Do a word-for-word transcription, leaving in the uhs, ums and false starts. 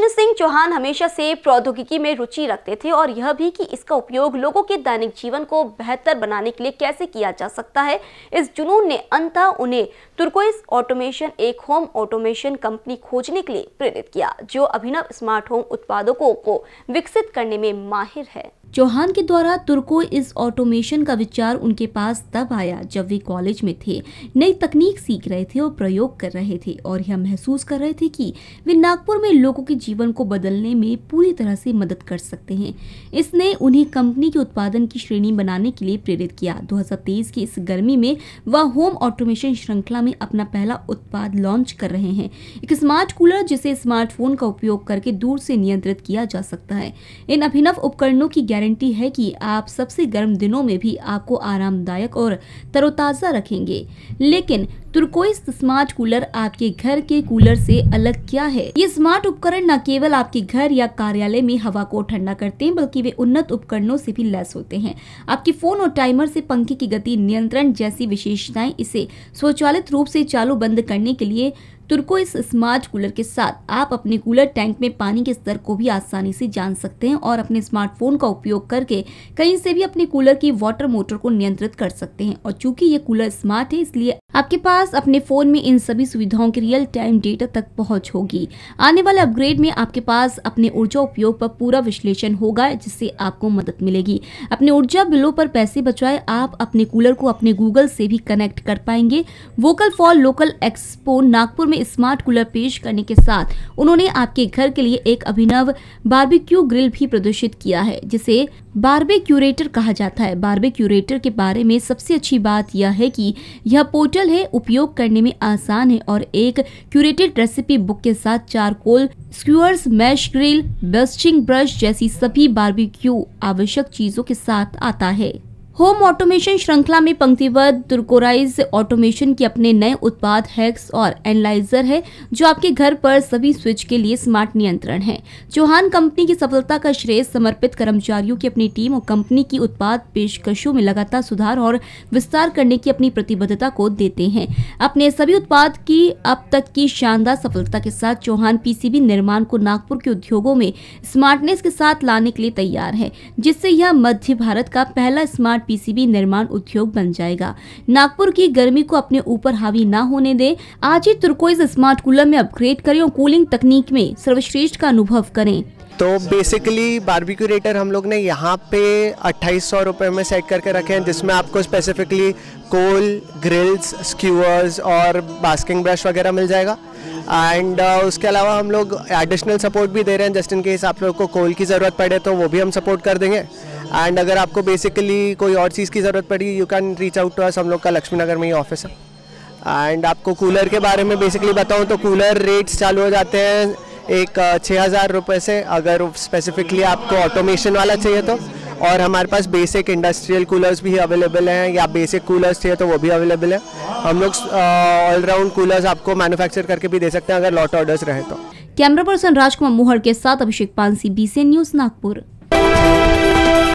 कृष्ण सिंह चौहान हमेशा से प्रौद्योगिकी में रुचि रखते थे और यह भी कि इसका उपयोग लोगों के दैनिक जीवन को बेहतर बनाने के लिए कैसे किया जा सकता है। इस जुनून ने अंततः उन्हें तुर्कोइस ऑटोमेशन, एक होम ऑटोमेशन कंपनी खोजने के लिए प्रेरित किया जो अभिनव स्मार्ट होम उत्पादकों को विकसित करने में माहिर है। चौहान के द्वारा तुर्कोइस ऑटोमेशन का विचार उनके पास तब आया जब वे कॉलेज में थे, नई तकनीक सीख रहे थे और प्रयोग कर रहे थे और यह महसूस कर रहे थे कि वे नागपुर में लोगों के जीवन को बदलने में पूरी तरह से मदद कर सकते हैं। इसने उन्हें कंपनी के उत्पादन की श्रेणी बनाने के लिए प्रेरित किया। दो हज़ार तेईस की इस गर्मी में वह होम ऑटोमेशन श्रृंखला में अपना पहला उत्पाद लॉन्च कर रहे हैं, एक स्मार्ट कूलर जिसे स्मार्टफोन का उपयोग करके दूर से नियंत्रित किया जा सकता है। इन अभिनव उपकरणों की गारंटी है कि आप सबसे गर्म दिनों में भी आपको आरामदायक और तरोताजा रखेंगे। लेकिन तुर्कोइस स्मार्ट कूलर आपके घर के कूलर से अलग क्या है? ये स्मार्ट उपकरण न केवल आपके घर या कार्यालय में हवा को ठंडा करते हैं, बल्कि वे उन्नत उपकरणों से भी लैस होते हैं। आपके फोन और टाइमर से पंखे की गति नियंत्रण जैसी विशेषताएं इसे स्वचालित रूप से चालू बंद करने के लिए तुर्कोइस स्मार्ट कूलर के साथ आप अपने कूलर टैंक में पानी के स्तर को भी आसानी से जान सकते हैं और अपने स्मार्टफोन का उपयोग करके कहीं से भी अपने कूलर की वाटर मोटर को नियंत्रित कर सकते हैं। और चूंकि ये कूलर स्मार्ट है, इसलिए आपके पास अपने फोन में इन सभी सुविधाओं की रियल टाइम डेटा तक पहुंच होगी। आने वाले अपग्रेड में आपके पास अपने ऊर्जा उपयोग पर पूरा विश्लेषण होगा, जिससे आपको मदद मिलेगी। अपने ऊर्जा बिलों पर पैसे बचाए आप अपने कूलर को अपने गूगल से भी कनेक्ट कर पाएंगे। Vocal for local expo Nagpur में स्मार्ट कूलर पेश करने के साथ उन्होंने आपके घर के लिए एक अभिनव बारबेक्यू ग्रिल भी प्रदर्शित किया है, जिसे बारबेक्यूरेटर कहा जाता है। बारबेक्यूरेटर के बारे में सबसे अच्छी बात यह है कि यह पोर्टल है, उपयोग करने में आसान है और एक क्यूरेटेड रेसिपी बुक के साथ charcoal skewers, mesh grill, basting brush जैसी सभी बारबेक्यू आवश्यक चीजों के साथ आता है। होम ऑटोमेशन श्रृंखला में पंक्तिबद्ध तुर्कोइस ऑटोमेशन के अपने नए उत्पाद हेक्स और एनालाइजर है, जो आपके घर पर सभी स्विच के लिए स्मार्ट नियंत्रण है। चौहान कंपनी की सफलता का श्रेय समर्पित कर्मचारियों की अपनी टीम और कंपनी की उत्पाद पेशकशों में लगातार सुधार और विस्तार करने की अपनी प्रतिबद्धता को देते हैं। अपने सभी उत्पाद की अब तक की शानदार सफलता के साथ चौहान पीसीबी निर्माण को नागपुर के उद्योगों में स्मार्टनेस के साथ लाने के लिए तैयार है, जिससे यह मध्य भारत का पहला स्मार्ट पीसीबी निर्माण उद्योग बन जाएगा। नागपुर की गर्मी को अपने ऊपर हावी ना होने दे। आज ही तुर्कोइस स्मार्ट कूलर में अपग्रेड करें और कूलिंग तकनीक में सर्वश्रेष्ठ का अनुभव करें। तो बेसिकली बारबेक्यूरेटर हम लोग ने यहाँ पे अट्ठाईस सौ रुपये में सेट करके रखे हैं, जिसमें आपको स्पेसिफिकली कोल, ग्रिल्स, स्क्यूअर्स और बास्किंग ब्रश वगैरह मिल जाएगा। एंड uh, उसके अलावा हम लोग एडिशनल सपोर्ट भी दे रहे हैं, जस्ट इन केस आप लोग को कोल की ज़रूरत पड़े तो वो भी हम सपोर्ट कर देंगे। एंड अगर आपको बेसिकली कोई और चीज़ की ज़रूरत पड़ी, you can reach out to us. हम लोग का लक्ष्मी नगर में ही ऑफिस है। एंड आपको कूलर के बारे में बेसिकली बताऊँ तो कूलर रेट्स चालू हो जाते हैं एक छः हज़ार रुपये से, अगर स्पेसिफिकली आपको ऑटोमेशन वाला चाहिए तो। और हमारे पास बेसिक इंडस्ट्रियल कूलर्स भी अवेलेबल हैं, या बेसिक कूलर्स चाहिए तो वो भी अवेलेबल है। हम लोग ऑलराउंड कूलर्स आपको मैन्युफैक्चर करके भी दे सकते हैं अगर लॉट ऑर्डर्स रहे तो। कैमरा पर्सन राजकुमार मोहर के साथ अभिषेक पानसी, बीसीएन न्यूज़ नागपुर।